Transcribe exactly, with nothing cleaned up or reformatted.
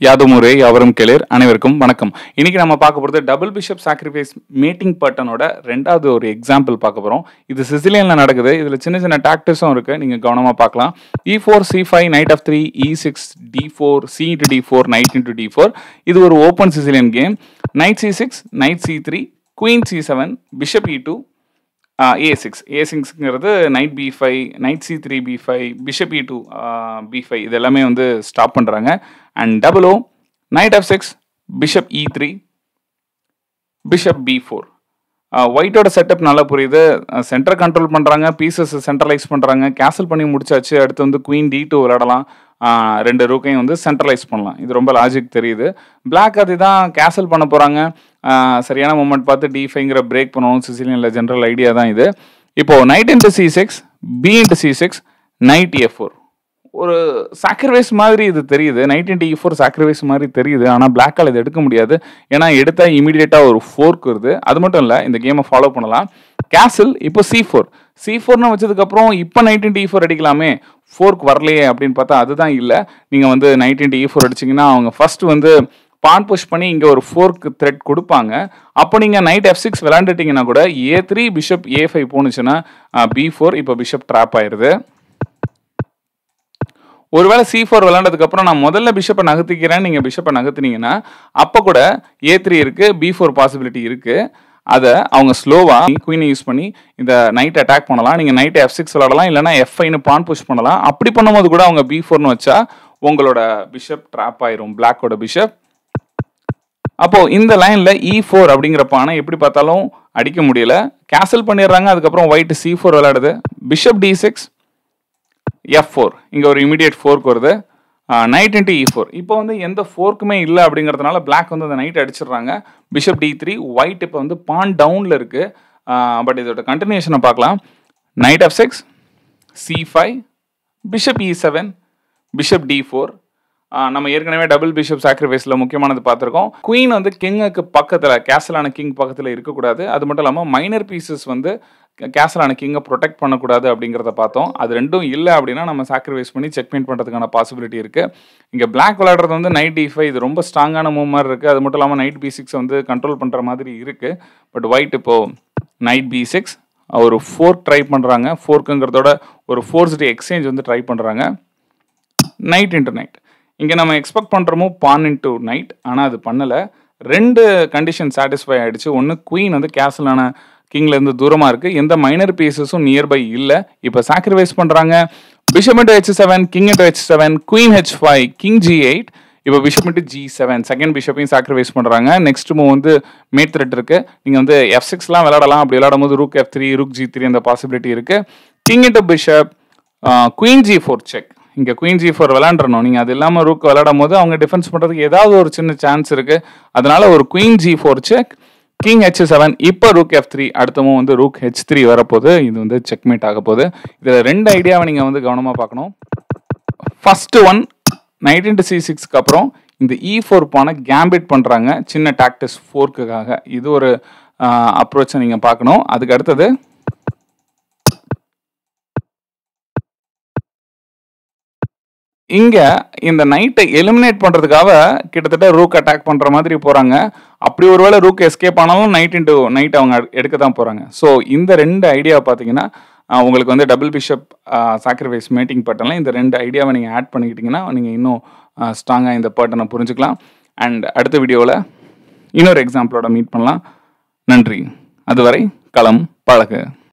யாதுமுறை யாவரும் கேளீர் அனைவருக்கும் வணக்கம். இன்னைக்கு நம்ம பார்க்க போகிறது டபுள் பிஷப் சாக்ரிஃபைஸ் மேட்டிங் பேட்டர்னோட ரெண்டாவது ஒரு எக்ஸாம்பிள் பார்க்க போகிறோம். இது சிசிலியனில் நடக்குது. இதில் சின்ன சின்ன டாக்டிஸும் இருக்குது, நீங்கள் கவனமாக பார்க்கலாம். E four C five knight F three E six D four C into D four knight into D four. இது ஒரு open Sicilian game. Knight C six knight C three queen C seven bishop E two A six A சிக்ஸ்ங்கிறது knight B five knight C three B five bishop E two B five இது எல்லாமே வந்து stop பண்ணுறாங்க. And double O knight F six bishop E three bishop B four. ஒயிட்டோட setup நல்லா புரியுது. Centre control பண்ணுறாங்க, pieces centralise பண்ணுறாங்க. Castle பண்ணி முடிச்சாச்சு. அடுத்து வந்து குயின் டி டூ விளையாடலாம். ரெண்டு ரூக்கையும் வந்து சென்ட்ரலைஸ் பண்ணலாம். இது ரொம்ப லாஜிக் தெரியுது. பிளாக் அது தான் கேசல் பண்ண போகிறாங்க. சரியான மூமெண்ட் பார்த்து டி ஃபைவ்ங்கிற பிரேக் பண்ணணும். சிசிலியனில் ஜென்ரல் ஐடியா தான் இது. இப்போது knight into C six B into C six knight A four. ஒரு சாக்ரிஃபைஸ் மாதிரி இது தெரியுது. Knight into E four sacrifice மாதிரி தெரியுது. ஆனால் பிளாக்கால் இது எடுக்க முடியாது. ஏன்னா எடுத்தால் இமீடியட்டாக ஒரு ஃபோர்க் வருது. அது மட்டும் இல்லை, இந்த கேமை ஃபாலோ பண்ணலாம். கேசல் இப்போ சி ஃபோர் சி ஃபோர்னு வச்சதுக்கப்புறம் இப்போ நைட் இன்ட்டு இ ஃபோர் அடிக்கலாமே, ஃபோர்க் வரலையே அப்படின்னு பார்த்தா அதுதான் இல்லை. நீங்கள் வந்து நைட் இன்ட்டு இ ஃபோர் அடிச்சிங்கன்னா அவங்க ஃபர்ஸ்ட் வந்து பான் புஷ் பண்ணி இங்கே ஒரு ஃபோர்க் த்ரெட் கொடுப்பாங்க. அப்போ நீங்கள் நைட் எஃப் சிக்ஸ் விளாண்டுட்டிங்கன்னா கூட A three bishop A five போணுச்சுன்னா பி ஃபோர் இப்போ பிஷப் ட்ராப் ஆயிடுது. ஒருவேளை சி ஃபோர் விளாண்டதுக்கப்புறம் நான் முதல்ல பிஷப்பை நகர்த்திக்கிறேன், நீங்கள் பிஷப்பை நகர்த்தினீங்கன்னா அப்போ கூட ஏ த்ரீ இருக்குது, பி ஃபோர் பாசிபிலிட்டி இருக்குது. அதை அவங்க ஸ்லோவாக குயினை யூஸ் பண்ணி இந்த நைட் அட்டாக் பண்ணலாம். நீங்கள் நைட் எஃப் சிக்ஸ் விளாடலாம், இல்லைனா எஃப் ஃபைவ்னு பான் புஷ் பண்ணலாம். அப்படி பண்ணும்போது கூட அவங்க பி ஃபோர்னு வச்சா உங்களோட பிஷப் ட்ராப் ஆயிரும், பிளாக்கோட பிஷப். அப்போது இந்த லைனில் இ ஃபோர் அப்படிங்கிற பானை எப்படி பார்த்தாலும் அடிக்க முடியல. கேசல் பண்ணிடுறாங்க. அதுக்கப்புறம் ஒயிட் சி ஃபோர் விளையாடுது. Bishop D six F four. இங்கே ஒரு இமீடியட் ஃபோர்க் வருது. Knight into E four. இப்போ வந்து எந்த ஃபோர்க்குமே இல்லை அப்படிங்கிறதுனால பிளாக் வந்து அந்த நைட் அடிச்சிடுறாங்க. Bishop D three. ஒயிட் இப்போ வந்து பான் டவுனில் இருக்குது. பட் இதோட கண்டினியூஷனை பார்க்கலாம். Knight F six C five bishop E seven bishop D four. நம்ம ஏற்கனவே டபுள் பிஷப் சாக்ரிஃபைஸில் முக்கியமானது பார்த்துருக்கோம். குயின் வந்து கிங்குக்கு பக்கத்தில், கேசலான கிங் பக்கத்தில் இருக்கக்கூடாது. அது மட்டும் இல்லாமல் மைனர் பீசஸ் வந்து கேசலான கிங்கை ப்ரொடெக்ட் பண்ணக்கூடாது அப்படிங்கிறத பார்த்தோம். அது ரெண்டும் இல்லை அப்படின்னா நம்ம சாக்ரிஃபைஸ் பண்ணி செக்மேட் பண்ணுறதுக்கான பாசிபிலிட்டி இருக்குது. இங்கே பிளாக் விளையாடுறது வந்து நைட் டி ஃபைவ். இது ரொம்ப ஸ்ட்ராங்கான மூவ் மாதிரி இருக்குது. அது மட்டும் இல்லாமல் நைட் பி சிக்ஸ் வந்து கண்ட்ரோல் பண்ணுற மாதிரி இருக்குது. பட் ஒயிட் இப்போது நைட் பி சிக்ஸ் ஒரு ஃபோர்க் ட்ரை பண்ணுறாங்க. ஃபோர்க்குங்கிறதோட ஒரு ஃபோர்ஸ்டு எக்ஸ்சேஞ்ச் வந்து ட்ரை பண்ணுறாங்க. Knight into knight. இங்கே நம்ம எக்ஸ்பெக்ட் பண்ணுறோமோ பான் இன்ட்டு நைட், ஆனால் அது பண்ணலை. ரெண்டு கண்டிஷன் சாட்டிஸ்ஃபை ஆகிடுச்சு. ஒன்று, குயின் வந்து கேசலான கிங்லேருந்து தூரமாக இருக்குது, எந்த மைனர் பீசஸும் நியர்பை இல்லை. இப்போ சாக்ரிஃபைஸ் பண்ணுறாங்க. Bishop into H seven king into H seven queen H five king G eight. இப்போ bishop into G seven second பிஷப்பையும் சாக்ரிஃபைஸ் பண்ணுறாங்க. நெக்ஸ்ட் மூவ் வந்து மேட் த்ரெட் இருக்குது. நீங்கள் வந்து எஃப் சிக்ஸ்லாம் விளையாடலாம். அப்படி விளையாடும் போது rook F three rook G three அந்த பாசிபிலிட்டி இருக்குது. King into bishop queen G four check. இங்கே குயின் ஜி ஃபோர் விளாண்டுறணும். நீங்கள் அது இல்லாமல் ரூக் விளையாடும் போது அவங்க டிஃபென்ஸ் பண்ணுறதுக்கு ஏதாவது ஒரு சின்ன சான்ஸ் இருக்குது. அதனால ஒரு queen G four check king H seven. இப்போ ரூக் எஃப் த்ரீ. அடுத்தமும் வந்து ரூக் ஹெச் த்ரீ வரப்போகுது. இது வந்து செக்மேட் ஆக போகுது. இதில் ரெண்டு ஐடியாவை நீங்கள் வந்து கவனமாக பார்க்கணும். First one, knight into C சிக்ஸ்க்கு அப்புறம் இந்த இ ஃபோர் பானை கேம்பிட் பண்ணுறாங்க சின்ன டாக்டிஸ் ஃபோர்க்குக்காக. இது ஒரு அப்ரோச்சை நீங்கள் பார்க்கணும். அதுக்கு அடுத்தது இங்கே இந்த நைட்டை எலிமினேட் பண்ணுறதுக்காக கிட்டத்தட்ட ரூக் அட்டாக் பண்ணுற மாதிரி போகிறாங்க. அப்படி ஒரு வேளை ரூக் எஸ்கேப் ஆனாலும் நைட் இன்ட்டு நைட் அவங்க எடுக்க தான் போகிறாங்க. ஸோ இந்த ரெண்டு ஐடியாவை பார்த்தீங்கன்னா உங்களுக்கு வந்து டபுள் பிஷப் சாக்ரிஃபைஸ் மேட்டிங் பேட்டர்னில் இந்த ரெண்டு ஐடியாவை நீங்கள் ஆட் பண்ணிக்கிட்டிங்கன்னா நீங்கள் இன்னும் ஸ்ட்ராங்காக இந்த பேட்டர்னை புரிஞ்சுக்கலாம். அண்ட் அடுத்த வீடியோவில் இன்னொரு எக்ஸாம்பிளோட மீட் பண்ணலாம். நன்றி. அதுவரை களம் பழகு.